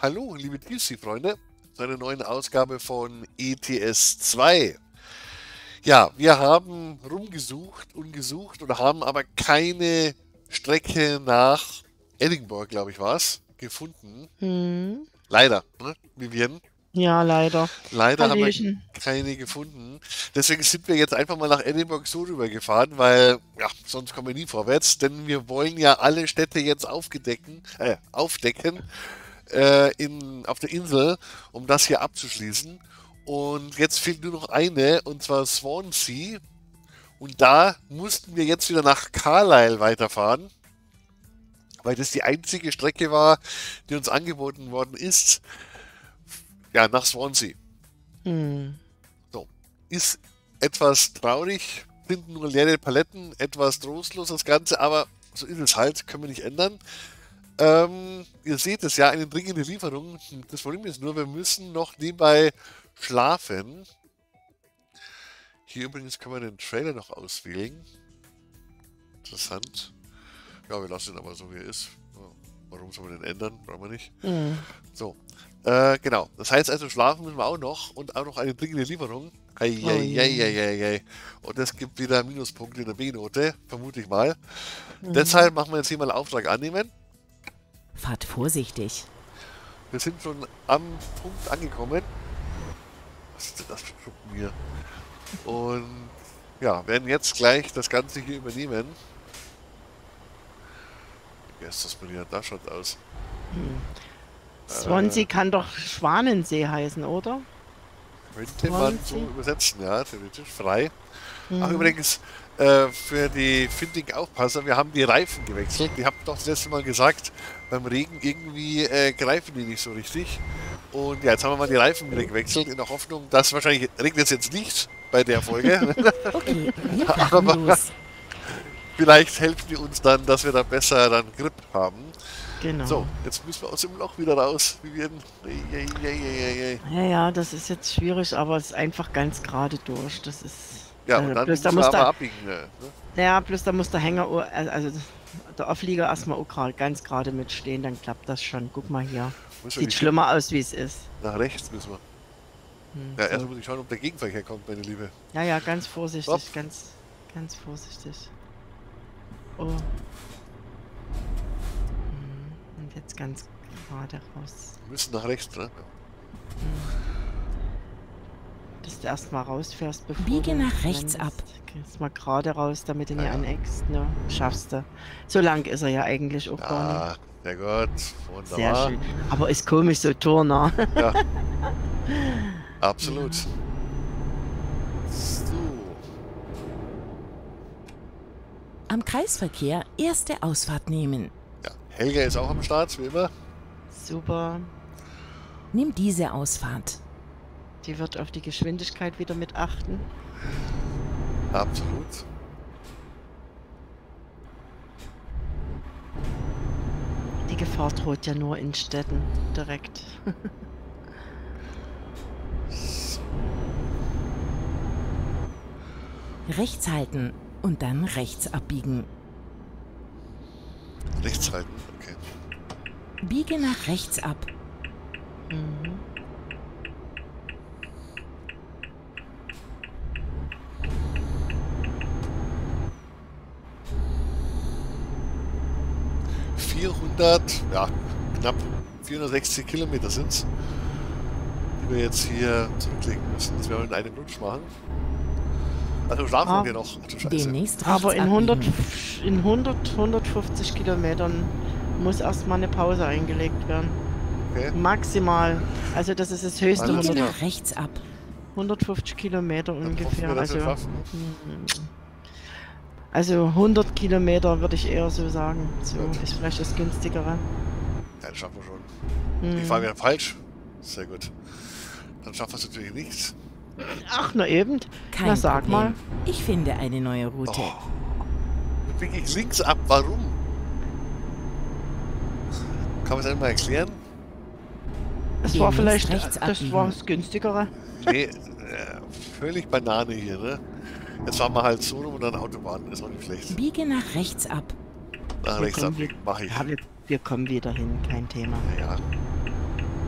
Hallo, liebe DLC-Freunde, zu einer neuen Ausgabe von ETS 2. Ja, wir haben rumgesucht und gesucht und haben aber keine Strecke nach Edinburgh, glaube ich, war es, gefunden. Hm. Leider, ne, Vivian? Ja, leider. Leider haben wir Hallöchen. keine gefunden. Deswegen sind wir jetzt einfach mal nach Edinburgh so rübergefahren, weil, ja, sonst kommen wir nie vorwärts, denn wir wollen ja alle Städte jetzt aufdecken auf der Insel, um das hier abzuschließen. Und jetzt fehlt nur noch eine, und zwar Swansea. Und da mussten wir jetzt wieder nach Carlisle weiterfahren, weil das die einzige Strecke war, die uns angeboten worden ist. Ja, nach Swansea. Hm. So. Ist etwas traurig, sind nur leere Paletten, etwas trostlos das Ganze, aber so ist es halt, können wir nicht ändern. Ihr seht es ja, eine dringende Lieferung. Das Problem ist nur, wir müssen noch nebenbei schlafen. Hier übrigens können wir den Trailer noch auswählen. Interessant. Ja, wir lassen ihn aber so, wie er ist. Warum soll man den ändern? Brauchen wir nicht. Hm. So, genau. Das heißt also, schlafen müssen wir auch noch und auch noch eine dringende Lieferung. Oh je. Eieieiei. Und das gibt wieder Minuspunkte in der B-Note, vermute ich mal. Hm. Deshalb machen wir jetzt hier mal Auftrag annehmen. Fahrt vorsichtig. Wir sind schon am Punkt angekommen. Was ist denn das für Schuppen hier? Und ja, werden jetzt gleich das Ganze hier übernehmen. Wie ist das denn hier? Da schaut aus. Hm. Äh, Swansea kann doch Schwanensee heißen, oder? Könnte man so Swansea. übersetzen, ja, theoretisch frei. Ach, Hm. übrigens, für die Finding-Aufpasser, wir haben die Reifen gewechselt. Ich habe doch das letzte Mal gesagt, beim Regen irgendwie greifen die nicht so richtig. Und ja, jetzt haben wir mal die Reifen wieder gewechselt, in der Hoffnung, dass wahrscheinlich regnet es jetzt nicht bei der Folge. Okay, wir fahren Aber los. vielleicht helfen die uns dann, dass wir da besser dann Grip haben. So, Genau. jetzt müssen wir aus dem Loch wieder raus. Wir werden. Eieieiei. Ja, ja, das ist jetzt schwierig, aber es ist einfach ganz gerade durch. Das ist. Ja, und dann Bloß da müssen wir muss aber der, abbiegen. Ne? ja, bloß da muss der Hänger, also der Auflieger erstmal auch ganz gerade mitstehen, dann klappt das schon. Guck mal hier. Müssen wir Sieht die schlimmer aus, wie es ist. nach rechts müssen wir. Hm, Ja, erstmal so. muss ich schauen, ob der Gegenverkehr kommt, meine Liebe. Ja, ja, ganz Stopp. vorsichtig, ganz vorsichtig. Oh. Und jetzt ganz gerade raus. Wir müssen nach rechts, ne? Dass du erstmal rausfährst, bevor Biege du nach rechts landest. ab. Gehst mal gerade raus, damit du Ja, nicht ja. aneckst, ne? Schaffst du. So lang ist er ja eigentlich auch gar nicht. Ja, sehr gut. Sehr Wunderbar. schön. Aber ist komisch, so Turner. Ja, absolut. Ja. So. Am Kreisverkehr erste Ausfahrt nehmen. Ja, Helga ist auch am Start, wie immer. Super. Nimm diese Ausfahrt. Die wird auf die Geschwindigkeit wieder mit achten. Absolut. Die Gefahr droht ja nur in Städten direkt. Rechts halten und dann rechts abbiegen. Rechts halten, okay. Biege nach rechts ab. Mhm. Ja, knapp 460 Kilometer sind es, die wir jetzt hier zurücklegen müssen. Das werden wir in einem Rutsch machen. Also schlafen Ah, wir noch. Ach du Scheiße. Demnächst rechts aber in 100, abbiegen. in 150 Kilometern muss erstmal eine Pause eingelegt werden. Okay. Maximal. Also das ist das höchste. Alles Biege klar. nach rechts ab. 150 Kilometer Dann hoffen ungefähr. wir, dass wir schaffen. Also 100 Kilometer würde ich eher so sagen. So Gut. ist vielleicht das günstigere. Ja, das schaffen wir schon. Ich fahre wieder falsch. Sehr gut. Dann schaffen wir es natürlich nicht. Ach, na eben. Kein Na, sag Problem. mal. Ich finde eine neue Route. Oh. Dann biege ich links ab. Warum? Kann man es einmal erklären? Es war Demnächst vielleicht, rechts das abbiegen. war das günstigere. Nee, völlig Banane hier, ne? Jetzt fahren wir halt so rum und dann Autobahn. Ist auch nicht schlecht. Biege nach rechts ab. Nach Wir rechts kommen abbiegen. Mach ich. Ja, wir kommen wieder hin, kein Thema. Ja, ja.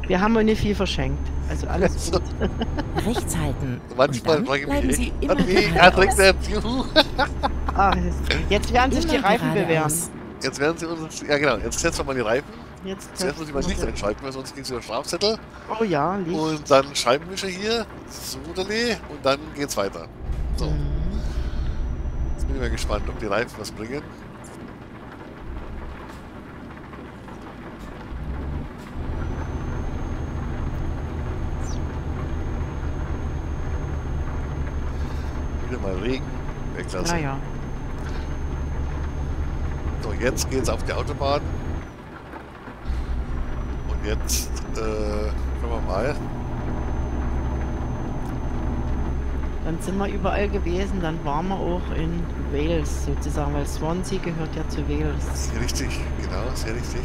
Wir haben auch nicht viel verschenkt. Also alles gut. Rechts halten. Manchmal und dann frage ich bleiben mich Sie echt. immer Nee, geradeaus. jetzt. Juhu. Ah, jetzt werden sich die Immer Reifen bewähren. geradeaus. Jetzt werden sie uns. Ja, genau. Jetzt testen wir mal die Reifen. Jetzt Zuerst muss ich mal testen Licht wir einschalten, weil sonst kriegst du einen Strafzettel. Oh ja, Licht. Und dann Scheibenwischer hier. So, und dann geht's weiter. So. Mhm. Jetzt bin ich mal gespannt, ob die Reifen was bringen. Wieder mal Regen. Weglassen. Naja. So, jetzt geht's auf die Autobahn. Und jetzt schauen wir mal. Dann sind wir überall gewesen, dann waren wir auch in Wales sozusagen, weil Swansea gehört ja zu Wales. Sehr richtig, genau, sehr richtig.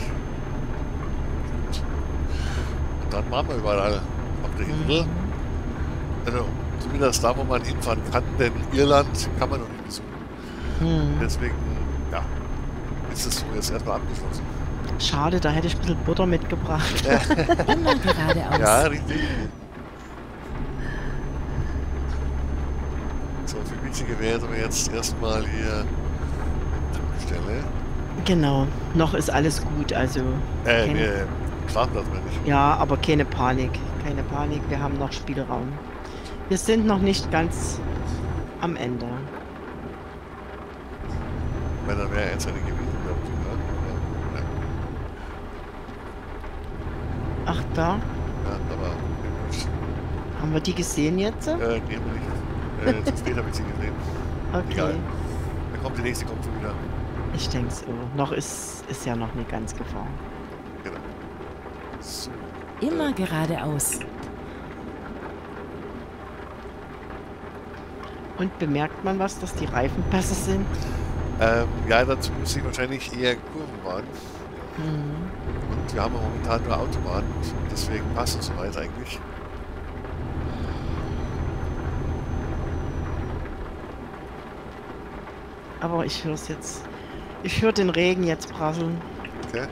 Und dann waren wir überall auf der Insel. Also, zumindest da, wo man hinfahren kann, denn Irland kann man noch nicht besuchen. Mhm. Deswegen, ja, ist es so jetzt erstmal abgeschlossen. Schade, da hätte ich ein bisschen Butter mitgebracht. Immer geradeaus. Ja, richtig. So, viel witziger wäre es aber jetzt erstmal hier Tankstelle. Genau, noch ist alles gut, also Nee, Schlafplatz meine ich. ja, aber keine Panik, keine Panik, wir haben noch Spielraum. Wir sind noch nicht ganz am Ende. Weil dann wäre jetzt eine gewesen, glaube ich. Ja, Ach, da ja, aber haben wir die gesehen jetzt? die haben wir nicht. Zu spät habe ich sie gesehen. Okay, Egal. Dann kommt die nächste, kommt schon wieder. ich denke so. Noch ist ja noch nicht ganz gefahren. Genau. So. Immer geradeaus. Und bemerkt man was, dass die Reifen besser sind? Ja, dazu muss ich wahrscheinlich eher Kurven fahren. Mhm. Und wir haben ja momentan nur Autobahn. Deswegen passt es soweit eigentlich. Aber ich höre es jetzt. Ich höre den Regen jetzt prasseln. Okay.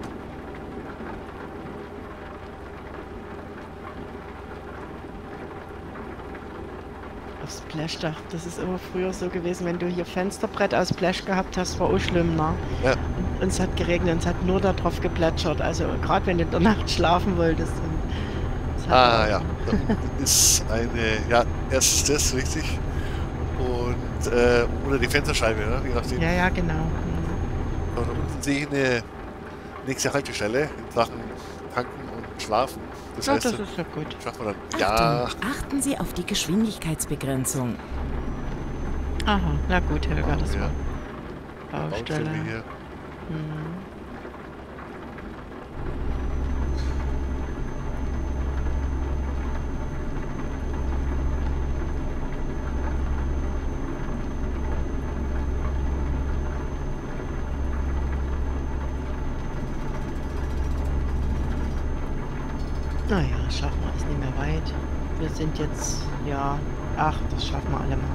Aufs Splashdach. Das ist immer früher so gewesen, wenn du hier Fensterbrett aus Splash gehabt hast, war auch schlimm, ne? Ja. Und es hat geregnet und es hat nur da drauf geplätschert. Also gerade wenn du in der Nacht schlafen wolltest. Und es hat Ja. Da unten ist eine, ja, erstens das, richtig. Und, oder die Fensterscheibe, ne? Je nachdem. Ja, genau. Und da unten sehe ich eine nächste Haltestelle in Sachen Tanken und Schlafen. Das Ja, heißt, das ist ja gut. schaffen wir dann. Ja, Achtung, achten Sie auf die Geschwindigkeitsbegrenzung. Aha, na gut, Helga, das ja. war Baustelle. Baustelle hier. Mhm. Naja, schaffen wir, ist nicht mehr weit. Wir sind jetzt, ja, ach, das schaffen wir alle mal.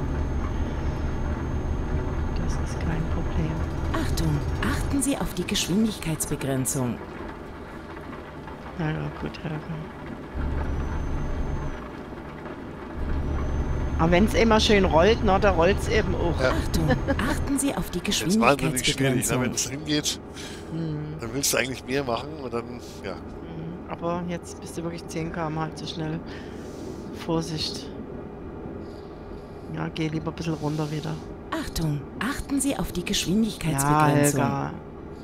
Das ist kein Problem. Achtung, achten Sie auf die Geschwindigkeitsbegrenzung. Na ja, gut, Helga. Aber wenn es immer schön rollt, na, da rollt es eben auch. Ja. Achtung, achten Sie auf die Das ist wahnsinnig schwierig, ne? Geschwindigkeitsbegrenzung. Wenn es hingeht, Hm. dann willst du eigentlich mehr machen und dann, ja. Aber jetzt bist du wirklich 10 km halt so schnell. Vorsicht. Ja, geh lieber ein bisschen runter wieder. Achtung, achten Sie auf die Ja, Geschwindigkeitsbegrenzung. Helga.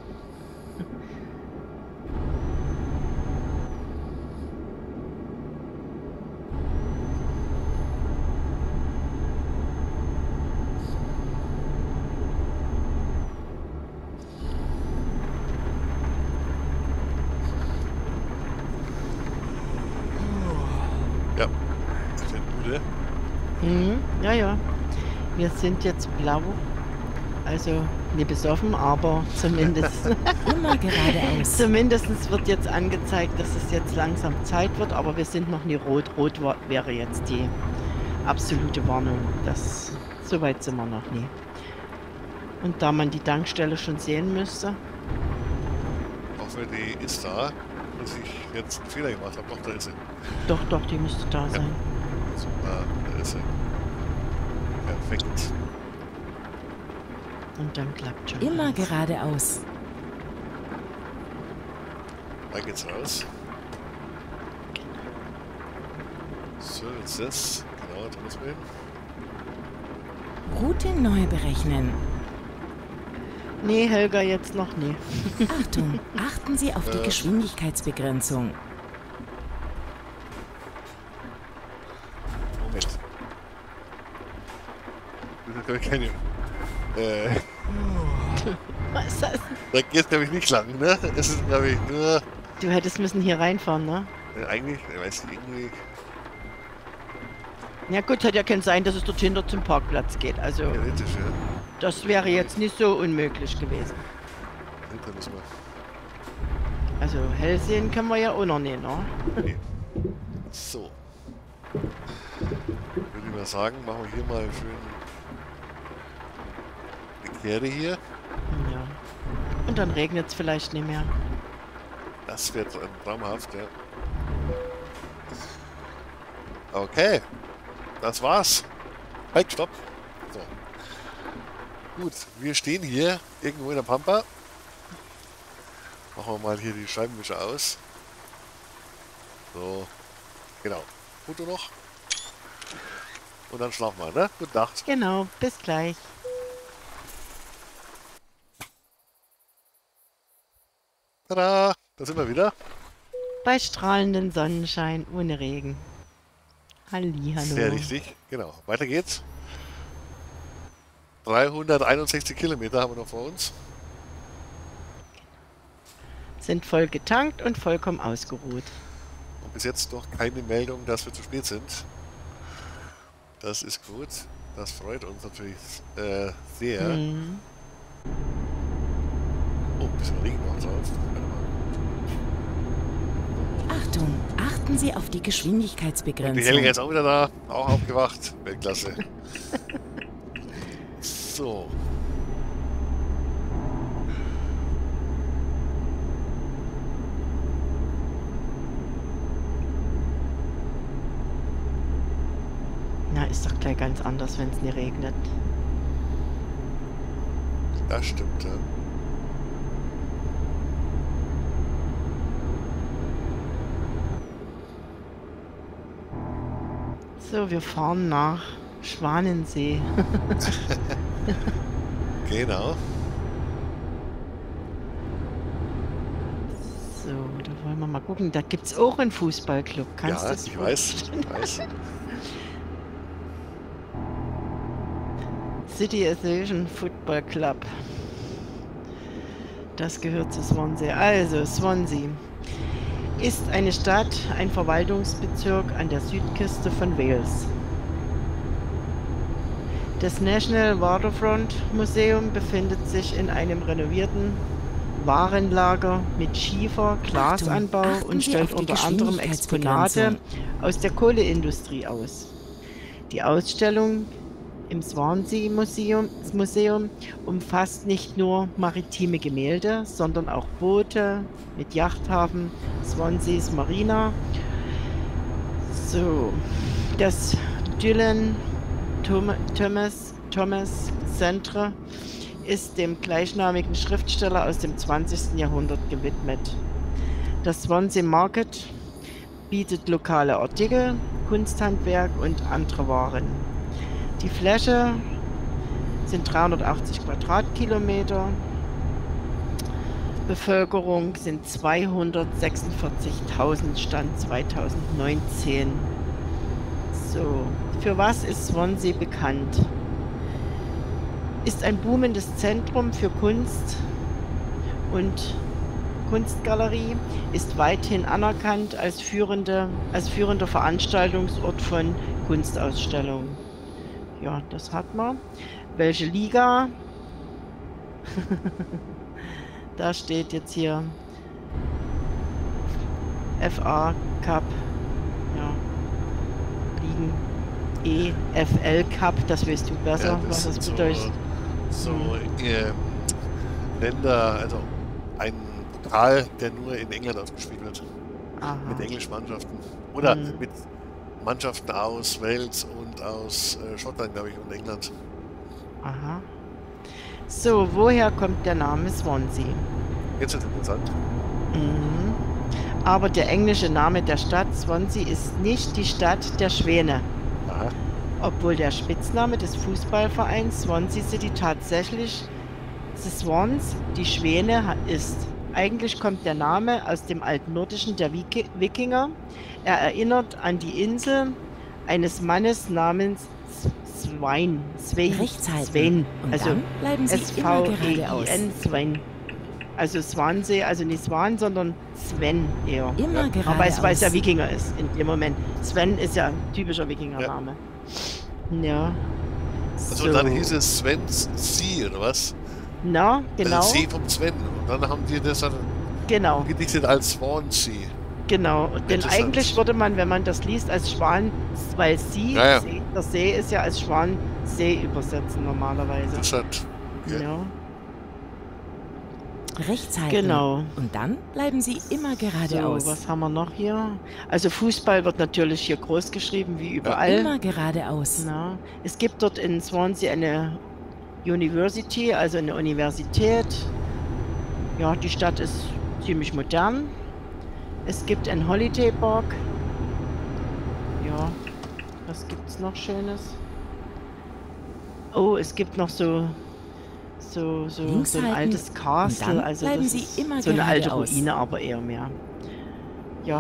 Ja, ich bin müde. Mhm, ja, ja. Wir sind jetzt blau. Also nicht besoffen, aber zumindest, Immer geradeaus. zumindest wird jetzt angezeigt, dass es jetzt langsam Zeit wird, aber wir sind noch nie rot. Rot wäre jetzt die absolute Warnung. So weit sind wir noch nie. Und da man die Tankstelle schon sehen müsste, Hoffe, die ist da. dass ich jetzt einen Fehler gemacht habe. Doch, da ist sie. Doch, doch, die müsste da sein. Super, da ist sie. Perfekt. Und dann klappt schon. Immer alles. geradeaus. Da geht's raus. So, jetzt das. Genau, da müssen wir hin. Route neu berechnen. Nee, Helga, jetzt noch nie. Achtung, achten Sie auf die Geschwindigkeitsbegrenzung. Moment. Das ist, glaube ich, keine. Was ist das? Da geht's, glaube ich, nicht lang, ne? Es ist, glaube ich, nur. Du hättest müssen hier reinfahren, ne? Eigentlich, ich weiß nicht, irgendwie. Ja gut, hätte ja kein sein, dass es dort hinter zum Parkplatz geht. Also, Theoretisch, ja. das wäre jetzt nicht so unmöglich gewesen. Hinter müssen wir. Also, hell sehen können wir ja auch noch nicht, ne? Nee. So. Würde ich mal sagen, machen wir hier mal schön eine Kehre hier. Ja. Und dann regnet es vielleicht nicht mehr. Das wird traumhaft, ja. Okay. Das war's. Halt, stopp. So. Gut, wir stehen hier irgendwo in der Pampa. Machen wir mal hier die Scheibenwischer aus. So. Genau. Foto noch. Und dann schlafen wir, ne? Gute Nacht. Genau, bis gleich. Tada! Da sind wir wieder. Bei strahlendem Sonnenschein ohne Regen. Hallihallo. Sehr richtig. Genau. Weiter geht's. 361 Kilometer haben wir noch vor uns. Sind voll getankt und vollkommen ausgeruht. Und bis jetzt noch keine Meldung, dass wir zu spät sind. Das ist gut. Das freut uns natürlich sehr. Hm. Oh, ein bisschen Regen noch drauf. Warte mal. Achtung, achten Sie auf die Und die Geschwindigkeitsbegrenzung. Helga ist auch wieder da. Auch aufgewacht. Weltklasse. So. Na, ist doch gleich ganz anders, wenn es nicht regnet. Das stimmt, ja. So, wir fahren nach Schwanensee. Genau. So, da wollen wir mal gucken. Da gibt es auch einen Fußballclub. Kannst du Ja, das ich weiß. Ich weiß. City Association Football Club. Das gehört zu Swansea. Also, Swansea ist eine Stadt, ein Verwaltungsbezirk an der Südküste von Wales. Das National Waterfront Museum befindet sich in einem renovierten Warenlager mit Schiefer, Glasanbau achten und Sie stellt auf die unter anderem Exponate aus der Kohleindustrie aus. Die Ausstellung im Swansea Museum umfasst nicht nur maritime Gemälde, sondern auch Boote mit Yachthafen, Swanseas Marina. So, das Dylan Thomas Centre ist dem gleichnamigen Schriftsteller aus dem 20. Jahrhundert gewidmet. Das Swansea Market bietet lokale Artikel, Kunsthandwerk und andere Waren. Die Fläche sind 380 Quadratkilometer. Bevölkerung sind 246.000 Stand 2019. So, für was ist Swansea bekannt? Ist ein boomendes Zentrum für Kunst und Kunstgalerie, ist weithin anerkannt als führender Veranstaltungsort von Kunstausstellungen. Ja, das hat man. Welche Liga? Da steht jetzt hier FA Cup. Ja. Ligen. EFL Cup, das weißt du besser, Ja, was das sind bedeutet. so Länder, also ein Pokal, der nur in England ausgespielt wird. Aha. Mit englischen Mannschaften. Oder Mhm. mit Mannschaften aus Wales und aus Schottland, glaube ich, und England. Aha. So, woher kommt der Name Swansea? Jetzt ist interessant. Mhm. Aber der englische Name der Stadt Swansea ist nicht die Stadt der Schwäne, Aha. obwohl der Spitzname des Fußballvereins Swansea City tatsächlich The Swans, die Schwäne, ist. Eigentlich kommt der Name aus dem Altnordischen der Wikinger. Er erinnert an die Insel eines Mannes namens Svein. Rechts halten. Svein. Und Also dann bleiben Sie immer geradeaus. S-V-E-I-N, Svein. Also Swansea, also nicht Swan, sondern Sven eher. Immer Ja. geradeaus. Weil es ja Wikinger ist in dem Moment. Sven ist ja ein typischer Wikingername. Ja. Also dann hieß es Swansea, oder was? Na, genau. Also See vom Sven. Und dann haben die das dann Genau. gedichtet als Swansea. Genau, denn Interessant. eigentlich würde man, wenn man das liest, als Schwan, weil See, Ja. der See ist ja als Schwansee übersetzen normalerweise. Interessant. Okay. Ja, Rechts halten. genau. Und dann bleiben Sie immer geradeaus. So, was haben wir noch hier? Also Fußball wird natürlich hier groß geschrieben, wie überall. Immer geradeaus. Na, es gibt dort in Swansea eine University, also eine Universität. Ja, die Stadt ist ziemlich modern. Es gibt ein Holiday Park. Ja, was gibt's noch Schönes? Oh, es gibt noch so Links ein halten altes und Castle, dann also bleiben das Sie ist immer so eine alte geradeaus. Ruine, aber eher mehr. Ja.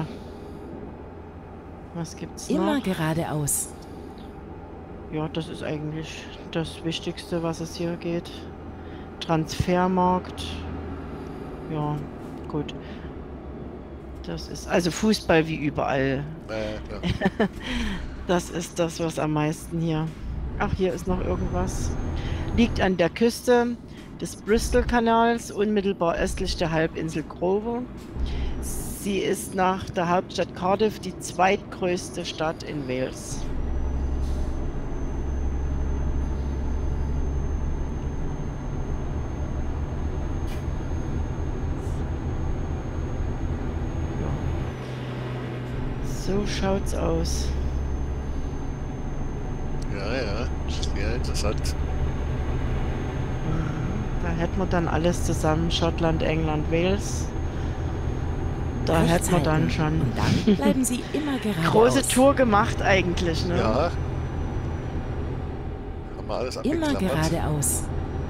Was gibt's Immer noch? geradeaus. Ja, das ist eigentlich das Wichtigste, was es hier geht. Transfermarkt. Ja, gut. Das ist also Fußball wie überall. Klar. Das ist das, was am meisten hier. Ach, hier ist noch irgendwas. Liegt an der Küste des Bristol-Kanals, unmittelbar östlich der Halbinsel Grover. Sie ist nach der Hauptstadt Cardiff die zweitgrößte Stadt in Wales. So schaut's aus. Ja, sehr interessant. Da hätten wir dann alles zusammen, Schottland, England, Wales. Da Rechts hätten wir dann halten. schon Und dann bleiben Sie immer geradeaus. große Tour gemacht eigentlich, ne? Ja. Haben wir alles Immer abgeklappert. geradeaus.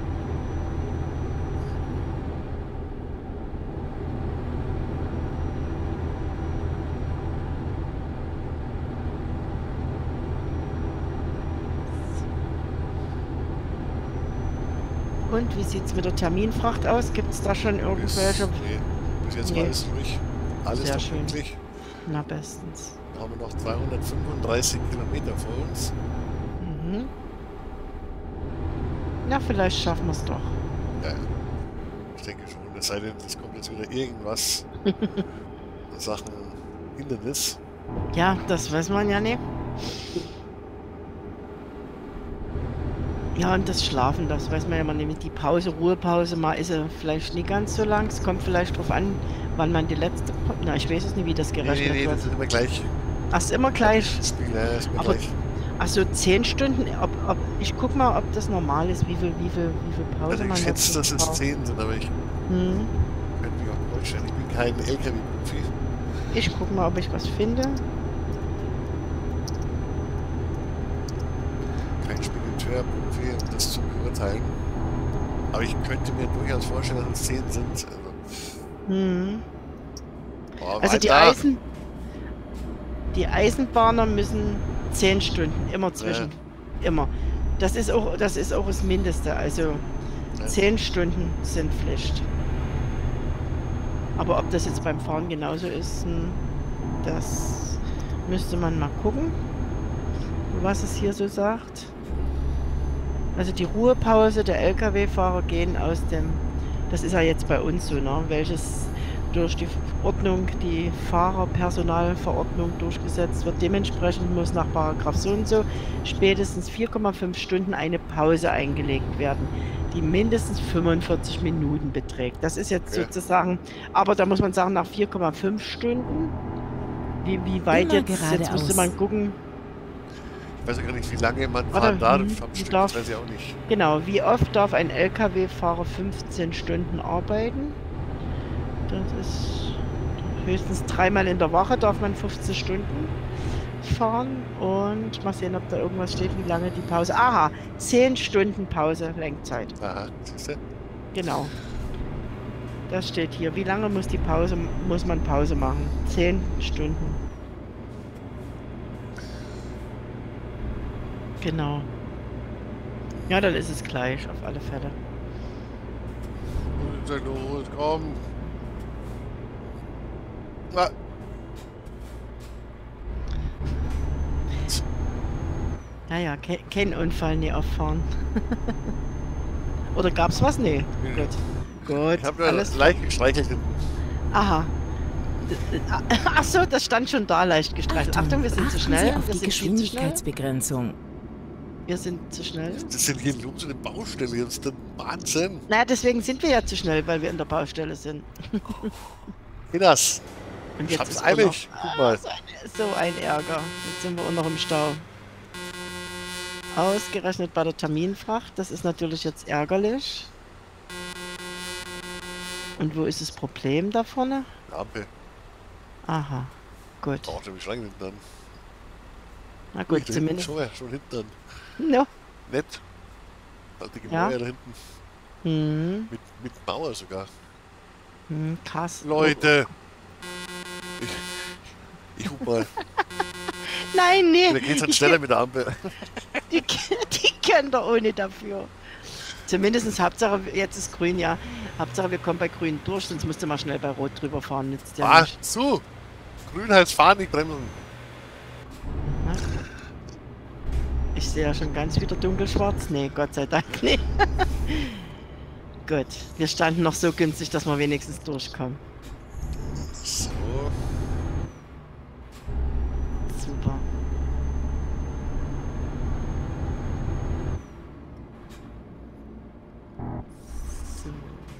Und wie sieht's mit der Terminfracht aus? Gibt es da schon irgendwelche? Bis jetzt Nee. war alles durch. Alles Sehr noch schön. pünktlich. Na bestens. Da haben wir noch 235 Kilometer vor uns. Mhm. Na, vielleicht schaffen wir es doch. Ja, ich denke schon. Es sei denn, es kommt jetzt wieder irgendwas in Sachen Hindernis. Ja, das weiß man ja nicht. Ja, und das Schlafen, das weiß man ja mal nicht. Die Pause, Ruhepause, mal ist sie vielleicht nicht ganz so lang. Es kommt vielleicht drauf an, wann man die letzte... Na, ich weiß es nicht, wie das gerechnet Nee, wird. das ist immer gleich. Ach, ist immer gleich. Das Spiel, ja, ist immer Aber- gleich. Ach so, 10 Stunden? Ich guck mal, ob das normal ist, wie viel Pause Also man ich schätze, dass dazwischen es braucht. 10 sind, aber ich Hm. könnte mich auch täuschen. Ich bin kein LKW-Profi. Ich guck mal, ob ich was finde. Kein Spediteur-Profi, um das zu beurteilen. Aber ich könnte mir durchaus vorstellen, dass es 10 sind. Hm. Oh, Also weiter. die Eisenbahner müssen 10 Stunden, immer zwischen. Immer. Das ist auch das Mindeste. Also Ja. 10 Stunden sind Pflicht. Aber ob das jetzt beim Fahren genauso ist, das müsste man mal gucken, was es hier so sagt. Also die Ruhepause der Lkw-Fahrer gehen aus dem, das ist ja jetzt bei uns so, ne? durch die Ordnung, die Fahrerpersonalverordnung durchgesetzt wird. Dementsprechend muss nach Paragraph so und so spätestens 4,5 Stunden eine Pause eingelegt werden, die mindestens 45 Minuten beträgt. Das ist jetzt sozusagen, aber da muss man sagen, nach 4,5 Stunden, wie weit Immer jetzt müsste man gucken. Ich weiß ja gar nicht, wie lange man fahren darf am Stück, das weiß ich auch nicht. Genau, wie oft darf ein LKW-Fahrer 15 Stunden arbeiten? Das ist höchstens 3-mal in der Woche darf man 15 Stunden fahren und mal sehen, ob da irgendwas steht, wie lange die Pause. Aha, 10 Stunden Pause, Lenkzeit. Aha, siehst du? Genau. Das steht hier. Wie lange muss man Pause machen? 10 Stunden. Genau. Ja, dann ist es gleich, auf alle Fälle. Sag los, komm. Ah. Naja, kein Unfall, nie auffahren. Oder gab's was? Nee. Nee. Gut. Ich habe alles leicht gestreichelt hinten. Aha. Ach so, das stand schon da, leicht gestreichelt. Achtung, wir sind zu schnell. Sie auf Wir die sind viel zu schnell. Geschwindigkeitsbegrenzung. Wir sind zu schnell. Das sind hier los in der Baustelle, das ist der Wahnsinn. Naja, deswegen sind wir ja zu schnell, weil wir in der Baustelle sind. Hinas. Und Ich jetzt hab's ist eilig. Guck mal. so ein Ärger. Jetzt sind wir auch noch im Stau. Ausgerechnet bei der Terminfracht. Das ist natürlich jetzt ärgerlich. Und wo ist das Problem da vorne? Ampel. Aha, gut. Braucht nämlich rein hinten dann. Na gut, zumindest. Schon hinten dann. No. Nett. Alte Gemäuer Ja. da hinten. Hm, Mit Mauer sogar. krass. Leute. Ich hub mal. Nein, nee. Da geht's dann schneller mit der Ampel. Die können doch ohne dafür. Zumindest Hauptsache, jetzt ist grün, ja. Hauptsache, wir kommen bei grün durch, sonst musst du mal schnell bei rot drüber fahren. Nützt ja nicht. So. Grün heißt fahren, nicht bremsen. Ich sehe ja schon ganz wieder dunkelschwarz. Nee, Gott sei Dank nicht. Gut, wir standen noch so günstig, dass wir wenigstens durchkommen. So. Super. So.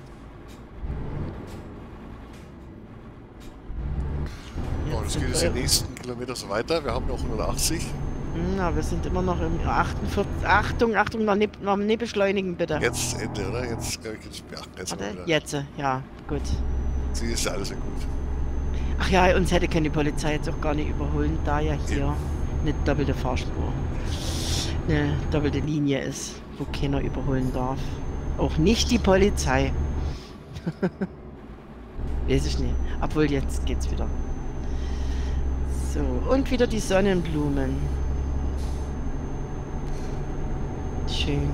Oh, das geht jetzt die nächsten Kilometer so weiter. Wir haben noch 180. Na, wir sind immer noch im 48. Achtung, Achtung, noch nicht beschleunigen, bitte. Jetzt Ende, oder? Jetzt, glaube ich, geht's. Ja, jetzt mal Warte, wieder. jetzt, ja, gut. Sie ist ja alles sehr gut. Ach ja, uns hätte keine Polizei jetzt auch gar nicht überholen, da ja hier eine doppelte Fahrspur, eine doppelte Linie ist, wo keiner überholen darf. Auch nicht die Polizei. Weiß ich nicht. Obwohl, jetzt geht's wieder. So, und wieder die Sonnenblumen. Schön.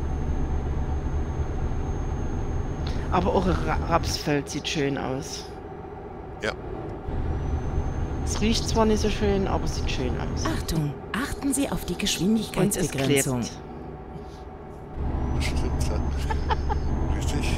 Aber auch ein Rapsfeld sieht schön aus. Ja. Es riecht zwar nicht so schön, aber es sieht schön aus. Achtung, achten Sie auf die Und es Geschwindigkeitsbegrenzung. klebt. Das stimmt, ja. Richtig.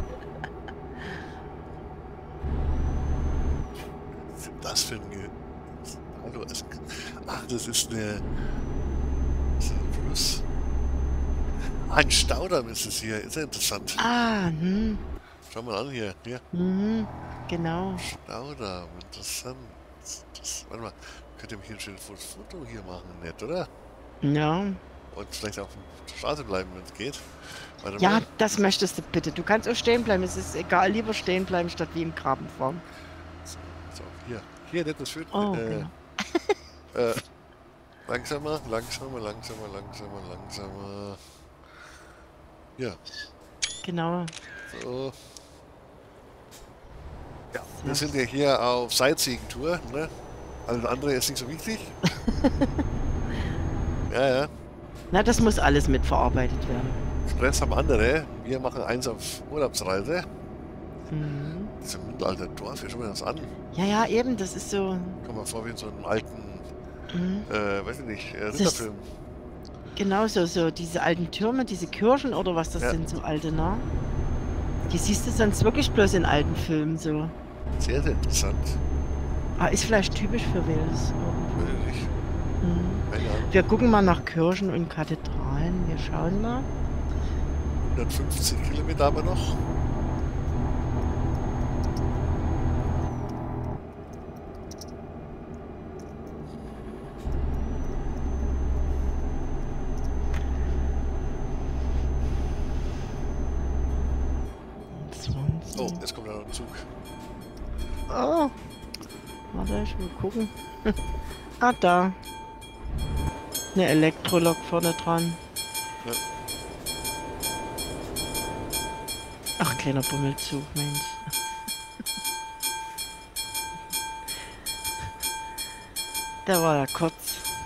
Was ist denn das für ein Hallo, ach, das ist eine. Das ist ein Fluss. Ah, ein Staudamm ist es hier. Ist ja interessant. Ah, Schau mal an hier. Hier. genau. Staudamm, interessant. Warte mal, könnt ihr mich hier ein schönes Foto hier machen, nett, oder? Ja. Und vielleicht auf der Straße bleiben, wenn es geht. Warte Ja, mal. das möchtest du bitte. Du kannst auch stehen bleiben. Es ist egal. Lieber stehen bleiben, statt wie im Graben fahren. So, hier. Hier, nettes schön. Oh, genau. Langsamer, langsamer, langsamer, langsamer, langsamer. Ja, Genau. so. Ja, wir sind ja hier auf Sightseeing-Tour, ne? Alles andere ist nicht so wichtig. Ja, ja. Na, das muss alles mitverarbeitet werden. Stress haben andere. Wir machen eins auf Urlaubsreise. Mhm. Dieser Mittelalter-Dorf, hier schon mal das an. Ja, ja, eben. Das ist so. Kommt mal vor wie in so einem alten, weiß ich nicht, ist- Ritterfilm. Genau so diese alten Türme, diese Kirchen oder was das Ja. sind, so alte, ne? Die siehst du sonst wirklich bloß in alten Filmen so. Sehr, sehr interessant. Ah, ist vielleicht typisch für Wales. Würde nicht. Hm. Keine Ahnung. Wir gucken mal nach Kirchen und Kathedralen. Wir schauen mal. 150 Kilometer haben wir noch. Oh, jetzt kommt da noch ein Zug. Oh. Warte, ich will gucken. Ah, da. Eine Elektrolok vorne dran. Ja. Ach, kleiner Bummelzug, Mensch. Der war ja kurz.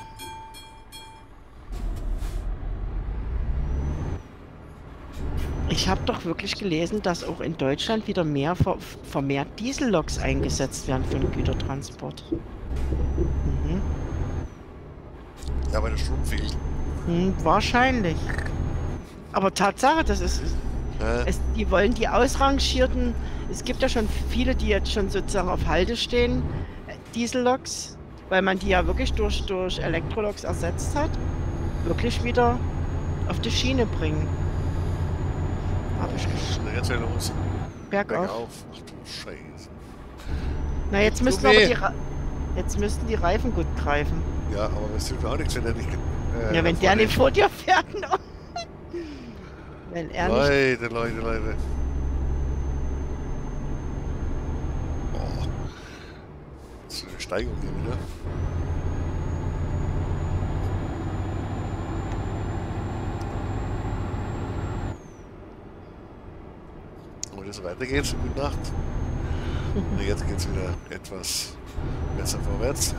Ich habe doch wirklich gelesen, dass auch in Deutschland wieder vermehrt Dieselloks eingesetzt werden für den Gütertransport. Mhm. Ja, weil der Strom fehlt. Wahrscheinlich. Aber Tatsache, das ist... die wollen die ausrangierten... Es gibt ja schon viele, die jetzt schon sozusagen auf Halde stehen, Dieselloks, weil man die ja wirklich durch Elektroloks ersetzt hat, wirklich wieder auf die Schiene bringen. Hab ich Na, jetzt wieder los. bergauf. Ach du Scheiße. Na, jetzt müssen weh. aber jetzt müssten die Reifen gut greifen. Ja, aber das hilft auch nichts, wenn er nicht... Ja, wenn der nicht vor dir fährt, noch. Wenn er nicht... Leute. Oh. Das ist eine Steigung hier wieder. Und wenn es so weitergeht, gute Nacht. Und jetzt geht es wieder etwas besser vorwärts.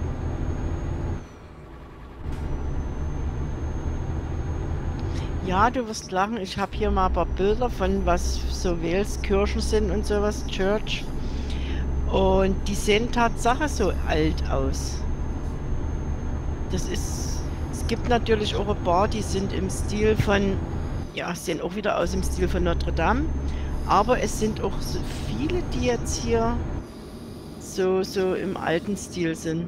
Ja, du wirst lachen. Ich habe hier mal ein paar Bilder von was so Wales Kirchen sind und sowas, Church. Und die sehen Tatsache so alt aus. Das ist... Es gibt natürlich auch ein paar, die sind im Stil von... Ja, sehen auch wieder aus im Stil von Notre Dame. Aber es sind auch so viele, die jetzt hier so im alten Stil sind.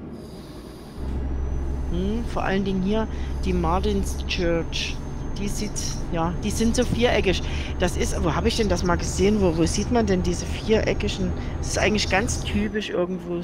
Vor allen Dingen hier die Martin's Church. Die sieht, ja, die sind so viereckig. Das ist, wo habe ich denn das mal gesehen? Wo sieht man denn diese viereckigen? Das ist eigentlich ganz typisch irgendwo.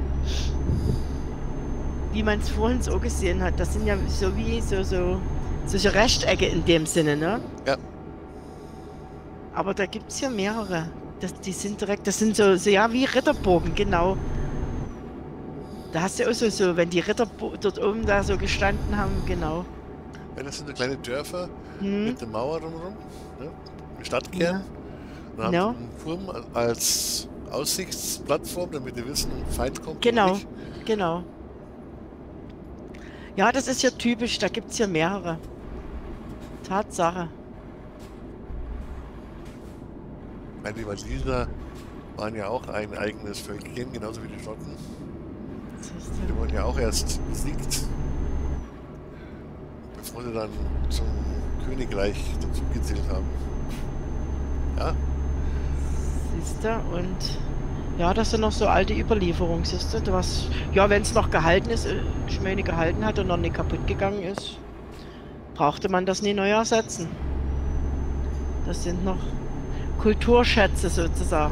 Wie man es vorhin so gesehen hat. Das sind ja so wie solche Rechtecke in dem Sinne, ne? Ja. Aber da gibt es ja mehrere. Die sind direkt, das sind so ja, wie Ritterburgen, genau. Da hast du auch so, wenn die Ritter dort oben da so gestanden haben, genau. Ja, das sind so kleine Dörfer mit der Mauer drumherum, ne? Im Stadtkern. Ja. Und haben so einen Turm als Aussichtsplattform, damit die wissen, ein Feind kommt. Genau, nicht. genau. Ja, das ist ja typisch, da gibt es ja mehrere. Tatsache. Ich meine, die Waliser waren ja auch ein eigenes Völkchen, genauso wie die Schotten. Siehst Die du? wurden ja auch erst besiegt, bevor sie dann zum Königreich dazu gezählt haben. Ja, Siehst du? Und ja, das sind noch so alte Überlieferungen, siehst du? Was, ja, wenn es noch gehalten ist, Schmähne gehalten hat und noch nicht kaputt gegangen ist, brauchte man das nie neu ersetzen. Das sind noch Kulturschätze sozusagen.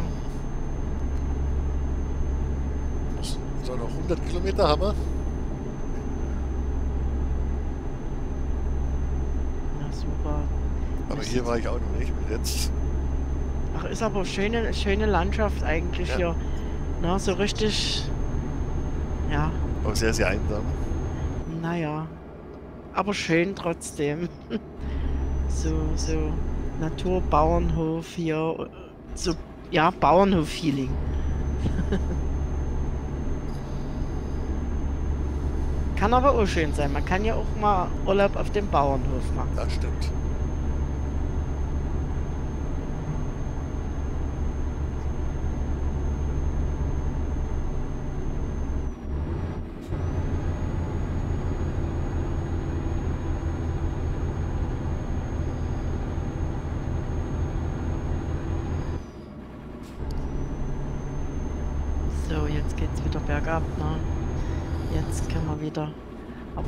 so noch 100 Kilometer haben wir. Na super. Aber hier war ich auch noch nicht bis jetzt. Ach, ist aber schöne Landschaft eigentlich Ja. hier. Na, so richtig, ja, Auch sehr, sehr einsam. naja. Aber schön trotzdem. So Naturbauernhof hier. So, ja, Bauernhof-Feeling. Kann aber auch schön sein. Man kann ja auch mal Urlaub auf dem Bauernhof machen. Das stimmt. So, jetzt geht's wieder bergab, ne? Jetzt können wir wieder. Aber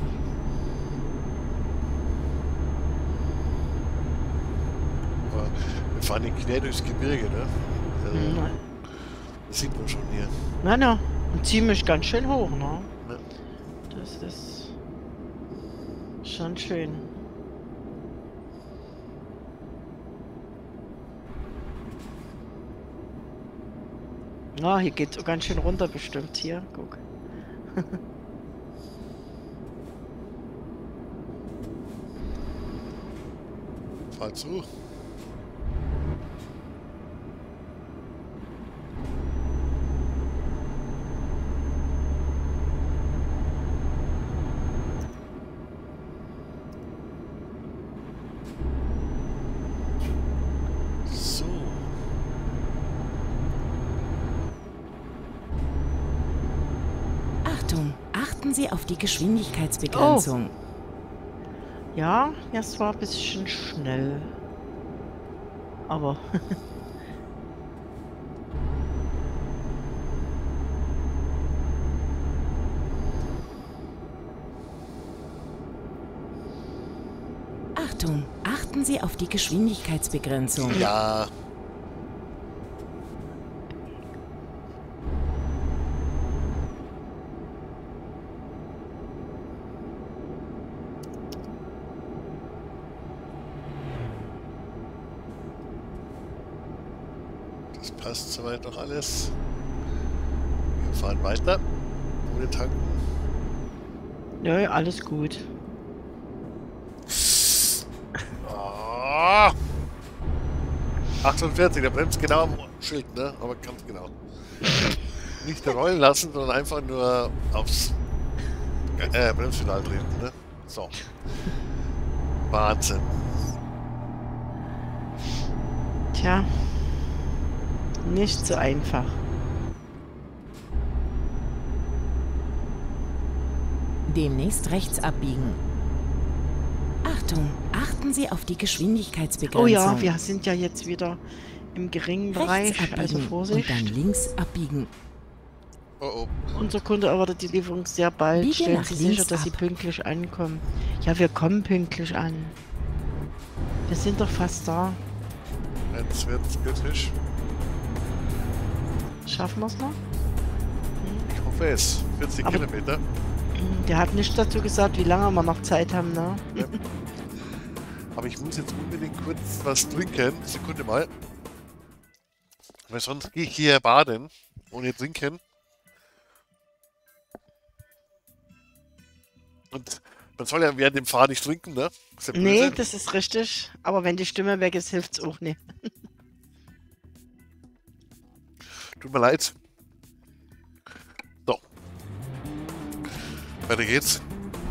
Aber wir fahren nicht quer durchs Gebirge, ne? Also, na, das sieht man schon hier. na, und ziemlich ganz schön hoch, ne? Ja. Das ist schon schön. Na, hier geht's so ganz schön runter bestimmt hier. Guck. Fahr zu. So. Achtung, achten Sie auf die Geschwindigkeitsbegrenzung. Ja, das war ein bisschen schnell. Aber Achtung, achten Sie auf die Geschwindigkeitsbegrenzung. Ja. Das passt soweit noch alles. Wir fahren weiter. Ohne tanken. ja, alles gut. Ah. 48, der bremst genau am Schild, ne? Aber ganz genau. Nicht rollen lassen, sondern einfach nur aufs Bremspedal treten, ne? So. Wahnsinn. Tja, nicht so einfach. Demnächst rechts abbiegen. Achtung, achten Sie auf die Geschwindigkeitsbegrenzung. Oh ja, wir sind ja jetzt wieder im geringen rechts Bereich, also abbiegen und Vorsicht. dann links abbiegen. Oh oh. Unser Kunde erwartet die Lieferung sehr bald. Biege Stellen nach Sie links sicher, dass Sie ab. pünktlich ankommen. Ja, wir kommen pünktlich an. Wir sind doch fast da. Jetzt wird's kritisch. Schaffen wir es noch? Ich hoffe es. 40 Aber- Kilometer. Der hat nicht dazu gesagt, wie lange wir noch Zeit haben, ne? Ja. Aber ich muss jetzt unbedingt kurz was trinken. Sekunde mal. Weil sonst gehe ich hier baden ohne trinken. Und man soll ja während dem Fahren nicht trinken, ne? Ist ja Nee, böse. das ist richtig. Aber wenn die Stimme weg ist, hilft's auch nicht. Tut mir leid. So. Weiter geht's.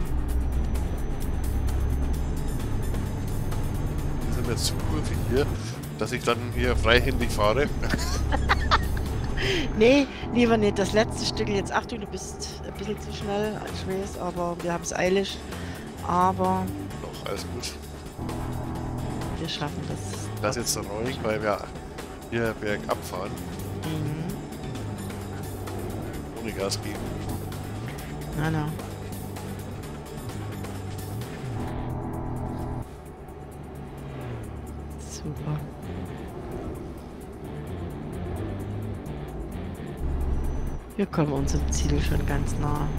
Wir sind jetzt zu kurvig hier, dass ich dann hier freihändig fahre. Nee, lieber nicht. Das letzte Stück jetzt. Achtung, du bist ein bisschen zu schnell, ich weiß, aber wir haben es eilig. Aber Doch, alles gut. wir schaffen das. Das ist jetzt so ruhig, weil wir hier bergab fahren, Mhm. ohne Gas geben. Na. Super. Wir kommen unserem Ziel schon ganz nah.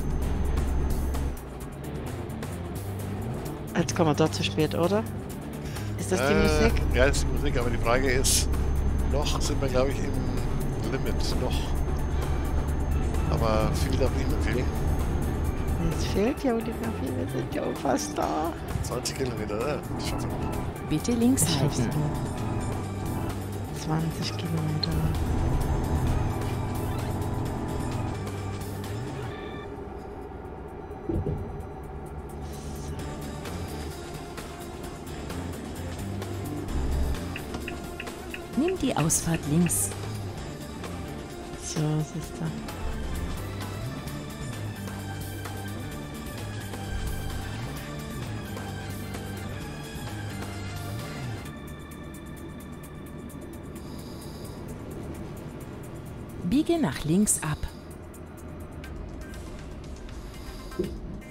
Jetzt kommen wir dort zu spät, oder? Ist das die Musik? Ja, das ist die Musik, aber die Frage ist, noch sind wir, glaube ich, im Limit. Noch. Aber viel darf nicht mehr fehlen. Es fehlt ja nicht mehr viel, wir sind ja auch fast da. 20 Kilometer, ne? Das schaffen wir. Bitte links Das schaffst halten. du. 20 Kilometer. Nimm die Ausfahrt links. So, siehst du. Biege nach links ab.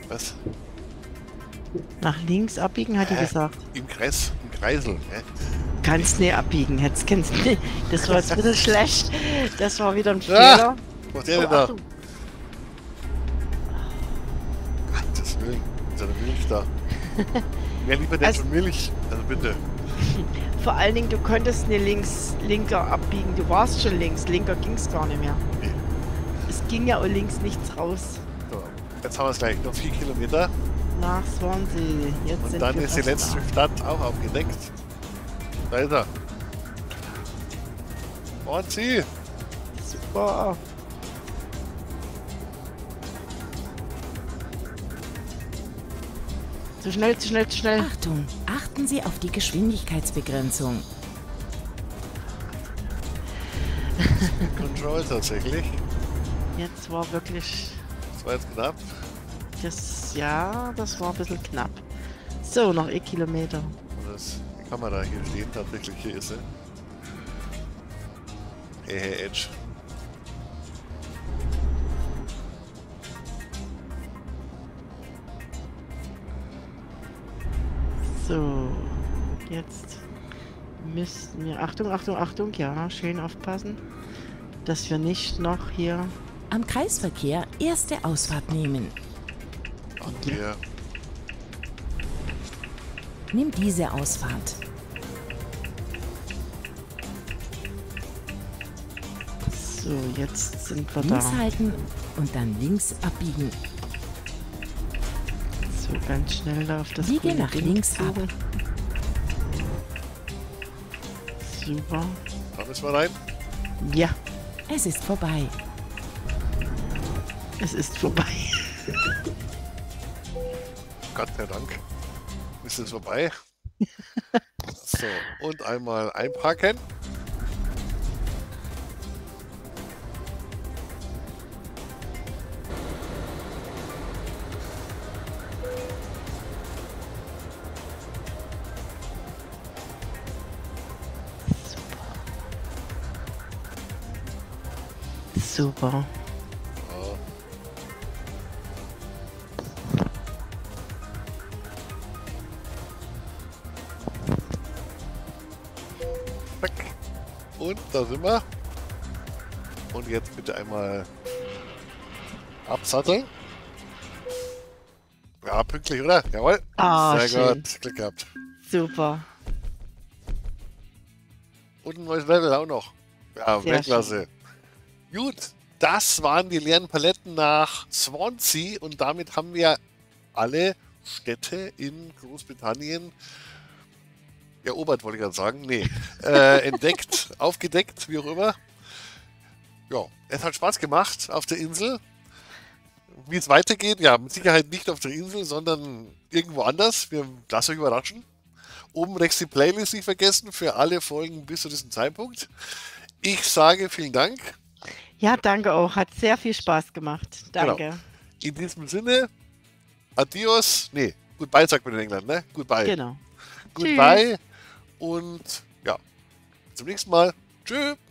Was? Nach links abbiegen, hat die gesagt. Im Kreisel. Hä? Kannst nicht abbiegen, jetzt kannst du nicht. Das war jetzt ein bisschen schlecht. Das war wieder ein Ah! Fehler. Was macht der denn da? Achtung. Gottes Willen. Ist ja eine Milch da. Wer lieber denn Also- schon Milch? Also bitte. Vor allen Dingen, du konntest nicht linker abbiegen. Du warst schon links. Linker ging es gar nicht mehr. Nee. Es ging ja auch links nichts raus. So, jetzt haben wir es gleich. Noch 4 Kilometer. Nach Swansea. Jetzt Und sind dann wir ist die fast letzte da. Stadt auch aufgedeckt. Da ist er. Und sie. Super. Zu schnell, zu schnell, zu schnell. Achtung, achten Sie auf die Geschwindigkeitsbegrenzung. Control tatsächlich. Jetzt war wirklich Das war jetzt knapp. das, ja, das war ein bisschen knapp. So, noch Kilometer. Und die Kamera hier stehen, tatsächlich hier ist sie. Hey, Edge. So, jetzt müssten wir, Achtung, Achtung, Achtung, ja, schön aufpassen, dass wir nicht noch hier, Am Kreisverkehr erste Ausfahrt nehmen. Und hier. Nimm diese Ausfahrt. so, jetzt sind wir Links da. halten und dann links abbiegen. So, ganz schnell da auf das Biege grüne nach Ding links zu. ab. Super. Da müssen wir rein. Ja, Es ist vorbei. es ist vorbei. Gott sei Dank. Ist es vorbei. So, und einmal einparken. Super. Ja. Zack. Und da sind wir. Und jetzt bitte einmal absatteln. Ja, pünktlich, oder? Jawohl. Ah, Sehr schön. gut. Glück gehabt. Super. Und ein neues Level auch noch. Ja, Sehr Weltklasse. Gut, das waren die leeren Paletten nach Swansea und damit haben wir alle Städte in Großbritannien erobert, wollte ich gerade sagen. Nee, entdeckt, aufgedeckt, wie auch immer. Ja, es hat Spaß gemacht auf der Insel. Wie es weitergeht, ja, mit Sicherheit nicht auf der Insel, sondern irgendwo anders. Wir lassen euch überraschen. Oben rechts die Playlist nicht vergessen für alle Folgen bis zu diesem Zeitpunkt. Ich sage vielen Dank. Ja, danke auch. Hat sehr viel Spaß gemacht. Danke. Genau. In diesem Sinne, adios. Nee, goodbye sagt man in England, ne? Goodbye. Genau. Goodbye. Und ja, zum nächsten Mal. Tschüss.